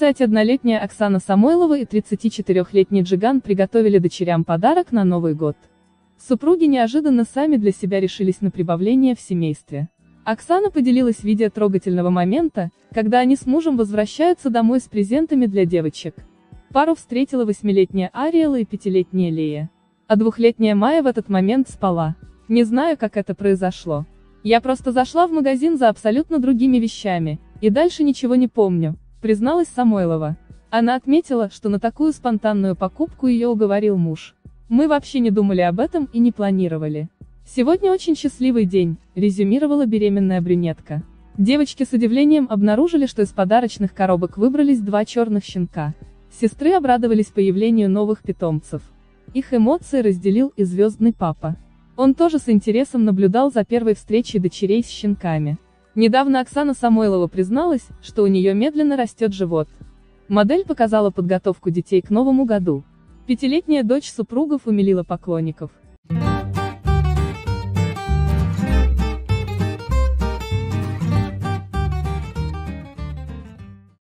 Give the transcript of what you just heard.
31-летняя Оксана Самойлова и 34-летний Джиган приготовили дочерям подарок на Новый год. Супруги неожиданно сами для себя решились на прибавление в семействе. Оксана поделилась видео трогательного момента, когда они с мужем возвращаются домой с презентами для девочек. Пару встретила 8-летняя Ариэла и 5-летняя Лея. А 2-летняя Майя в этот момент спала. «Не знаю, как это произошло. Я просто зашла в магазин за абсолютно другими вещами, и дальше ничего не помню», призналась Самойлова. Она отметила, что на такую спонтанную покупку ее уговорил муж. «Мы вообще не думали об этом и не планировали. Сегодня очень счастливый день», резюмировала беременная брюнетка. Девочки с удивлением обнаружили, что из подарочных коробок выбрались 2 черных щенка. Сестры обрадовались появлению новых питомцев. Их эмоции разделил и звездный папа. Он тоже с интересом наблюдал за первой встречей дочерей с щенками. Недавно Оксана Самойлова призналась, что у нее медленно растет живот. Модель показала подготовку детей к Новому году. 5-летняя дочь супругов умилила поклонников.